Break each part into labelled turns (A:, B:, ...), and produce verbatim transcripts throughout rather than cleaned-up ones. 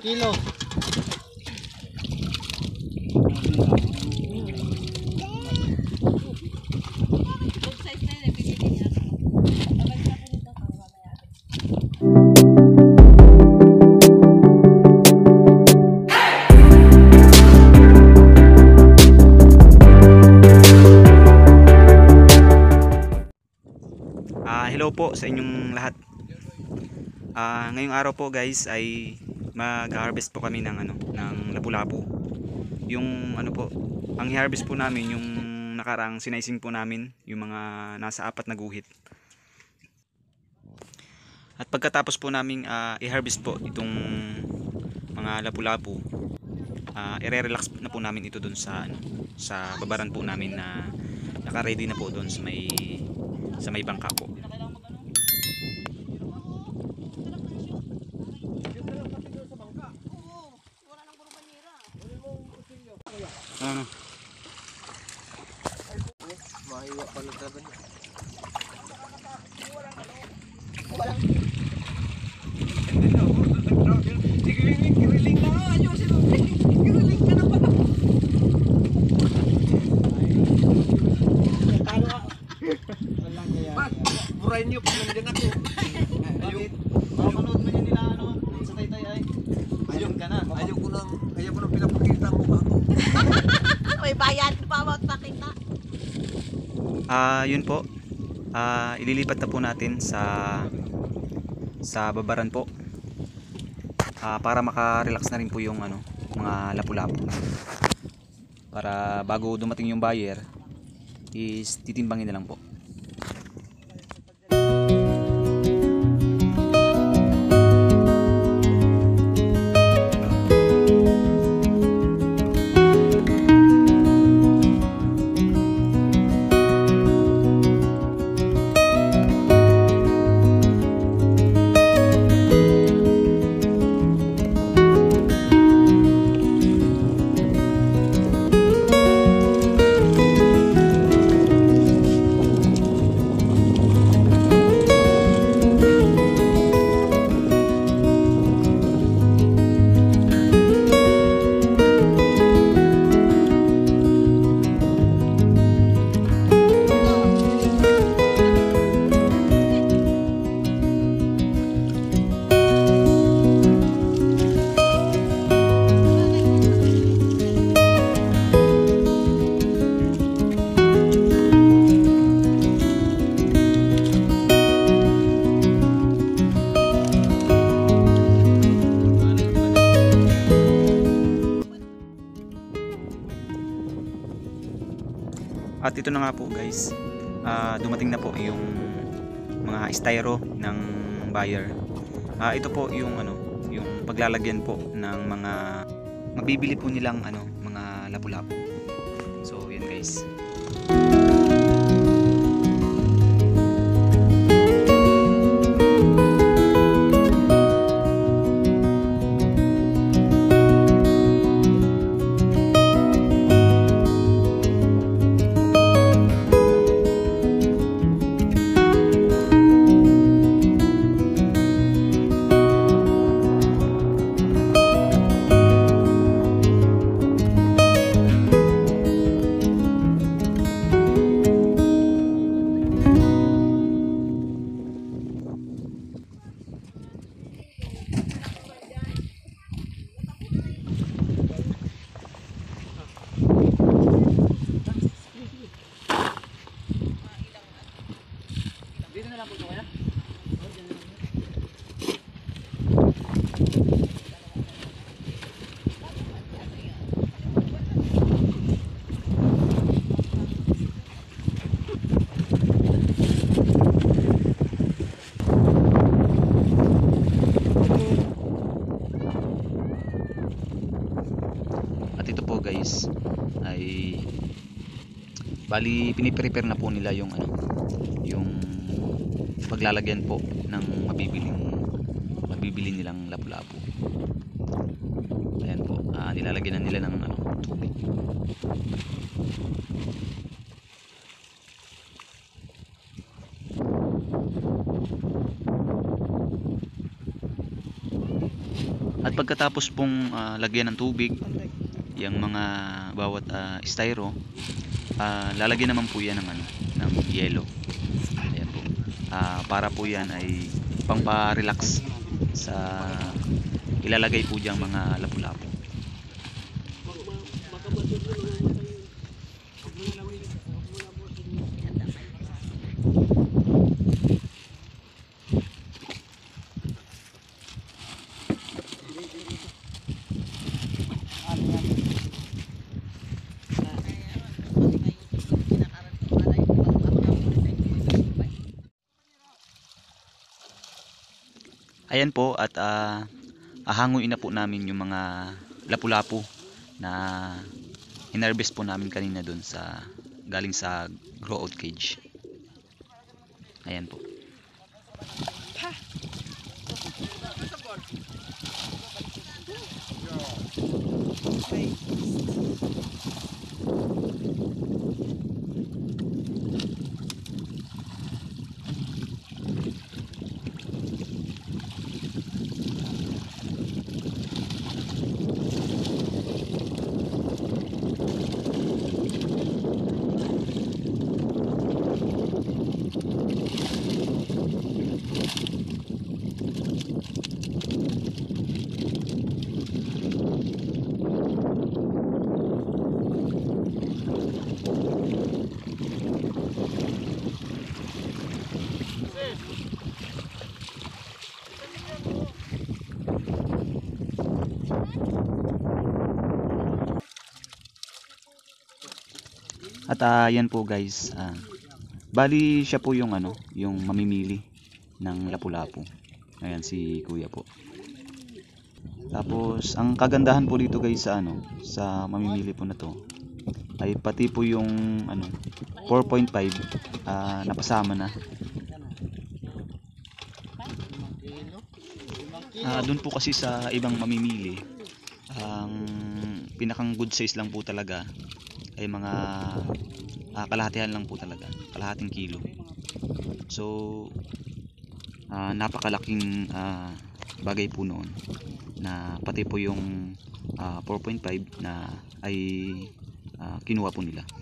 A: kilo.
B: Hello po sa inyong lahat. Uh, ngayong araw po guys ay mag-harvest po kami ng ano ng lapu-lapu. Yung ano po, ang i-harvest po namin yung nakarang sinaising po namin, yung mga nasa apat na guhit. At pagkatapos po naming uh, i-harvest po itong mga lapu-lapu, uh, i-relax na po namin ito doon sa ano, sa babaran po namin na naka-ready na po doon sa may sa may bangka po. Ano?
A: Mahiwa pa lang talaga niya. Giriling na nga. Ayusin mo. Giriling ka na pala. Walang kaya. Burahin niyo pa nandiyan ako. Ayun. Mapanood mo niya nila ano. Sa taytay ay. Ayun ka na. Ayaw ko nang, ayaw ko nang pinapakita ang mukha ko.
C: May bayad pa about pakita.
B: Ah, uh, yun po. Ah, uh, ililipat na po natin sa sa babaran po. Ah, uh, para maka-relax na rin po yung ano, mga lapu-lapu. Para bago dumating yung buyer is titimbangin na lang po. At ito na nga po guys, uh, dumating na po yung mga styro ng buyer. Uh, ito po yung ano, yung paglalagyan po ng mga mabibili po nilang ano, mga lapu-lapu. So yan guys. Guys ay bali piniprepare na po nila yung ano, yung paglalagyan po ng mabibiling mabibili nilang lapu-lapu. Ayan po, uh, nilalagyan na nila ng ano, tubig. At pagkatapos pong ah, lagyan ng tubig yung mga bawat ah, styro, ah, lalagyan naman po yan ng ano, ng yelo. Ayan po. Ah, para po yan ay pangpa-relax sa ilalagay po diyang mga lapu-lapu. Ayan po, at uh, ahanguin na po namin yung mga lapu-lapu na hinarvest po namin kanina dun sa galing sa grow out cage. Ayan po. At uh, yan po guys, uh, bali siya po yung ano, yung mamimili ng lapu-lapu. Ayan si kuya po. Tapos ang kagandahan po dito guys sa ano, sa mamimili po na to, ay pati po yung ano four point five uh, napasama na. Uh, doon po kasi sa ibang mamimili, ang pinakang good size lang po talaga ay mga uh, kalahatihan lang po talaga, kalahating kilo. So uh, napakalaking uh, bagay po noon na pati po yung uh, four point five na ay uh, kinuha po nila.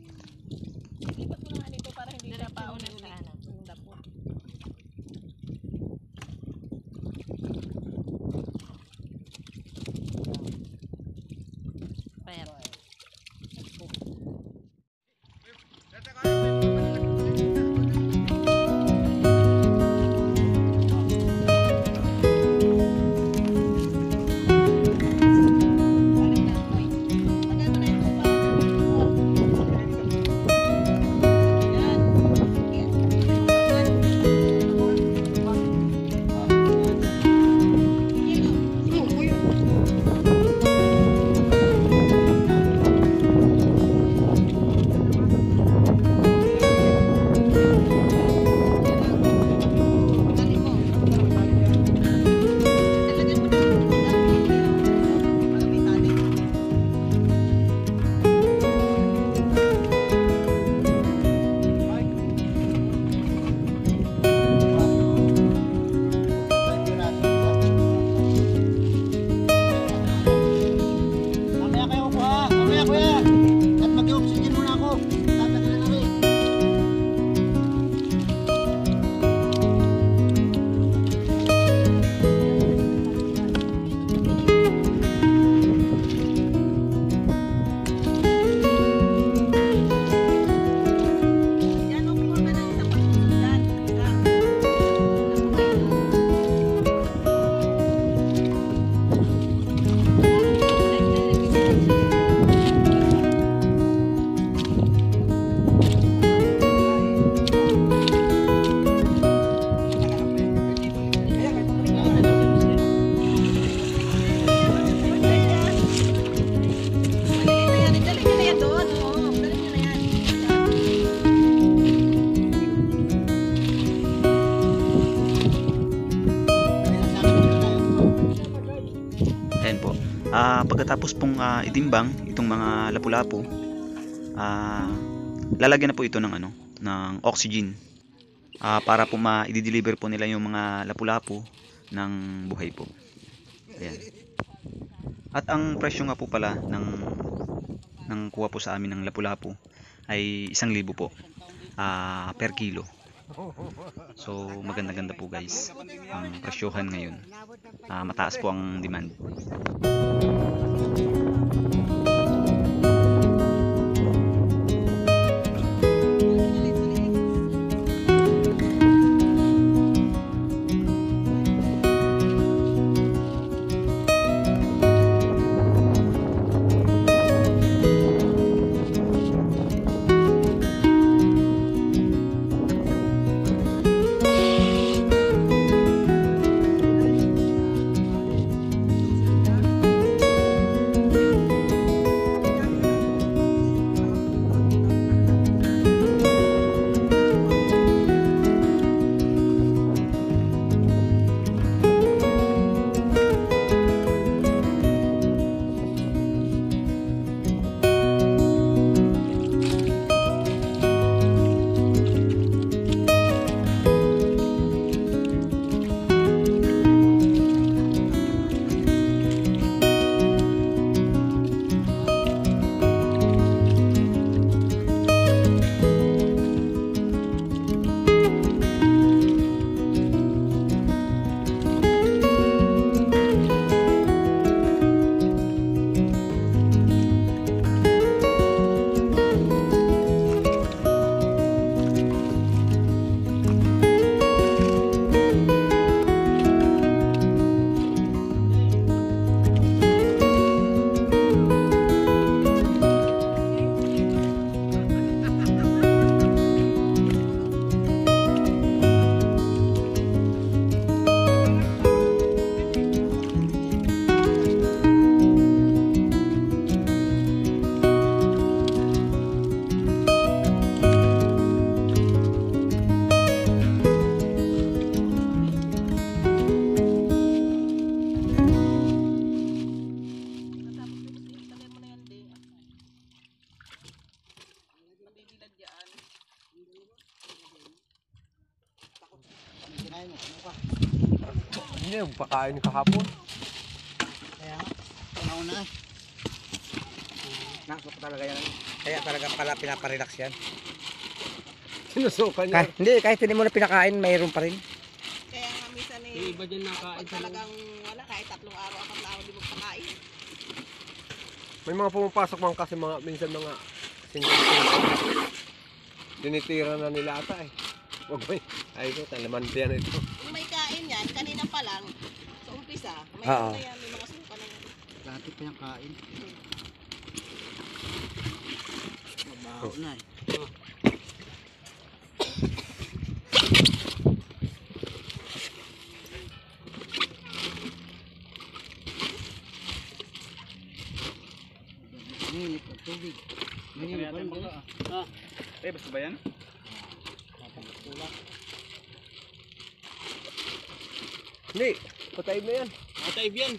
B: Uh, pagkatapos pong uh, itimbang itong mga lapu-lapu, uh, lalagyan na po ito ng ano, ng oxygen uh, para po ma-i-deliver po nila yung mga lapu-lapu ng buhay po. Ayan. At ang presyo nga po pala ng ng kuha po sa amin ng Lapu-Lapu ay isang libo po uh, per kilo. So maganda-ganda po guys ang presyohan ngayon. Uh, mataas po ang demand.
A: Hindi yung pakain kahapon.
D: Kaya nga, nauna. Nakso ko talaga yan. Kaya talaga pala pinaparelax yan.
A: Sinusukan niya.
D: Kah hindi, kahit hindi mo na pinakain, mayroon pa rin.
C: Kaya nga minsan eh, iba dyan nakain pag talagang wala, kahit tatlong araw, apat na araw di mo pakain.
A: May mga pumapasok man kasi mga, minsan mga single-single. Dinitira na nila ata eh. Wag mo eh. Ay ko, talaman yan ito.
C: Kung may kain yan, kanina pa lang, sa umpisa, may
D: Oo.
C: ano na yan, may mga suka na yan.
D: Dati pa yung kain. Mabaho na eh. Minit ang tubig. Minit pa rin guys.
B: Ah, eh basta ba yan?
A: Hindi, patay mo yan.
B: Matayib yan.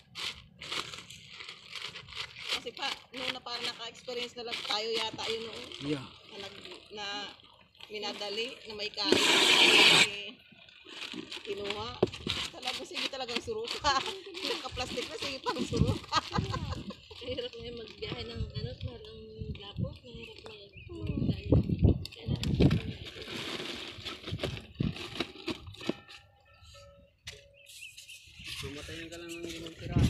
C: Kasi pa, noon na parang naka-experience na lang tayo yata yun noon.
D: Yeah.
C: Na, nag- na minadali, na may kain. May kinuha. Talagang sige talagang suruka. Naka-plastic na, sige pang suruka. Mahirap ngayon magbiyahe ng ano, ng Lapu. Mahirap ngayon.
D: Sumatayin ka lang ng limang tira.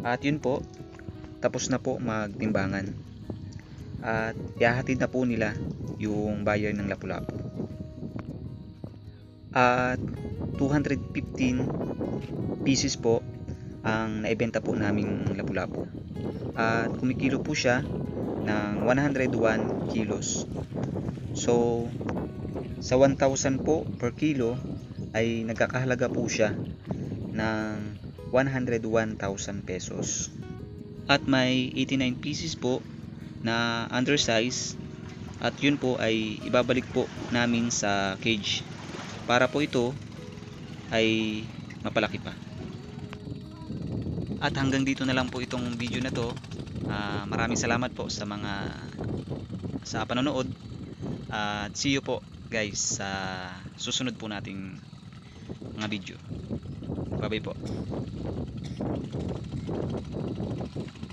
B: At yun po, tapos na po magtimbangan. At ihahatid na po nila yung buyer ng Lapu-Lapu. At two hundred fifteen pieces po ang naibenta po naming Lapu-Lapu. At kumikilo po siya ng one hundred one kilos. So sa one thousand po per kilo ay nagkakahalaga po siya ng one hundred one thousand pesos. At may eighty-nine pieces po na undersize, at yun po ay ibabalik po namin sa cage para po ito ay mapalaki pa. At hanggang dito na lang po itong video na to. Uh, maraming salamat po sa mga sa panonood, at see you po guys sa susunod po nating mga video. Bye bye po.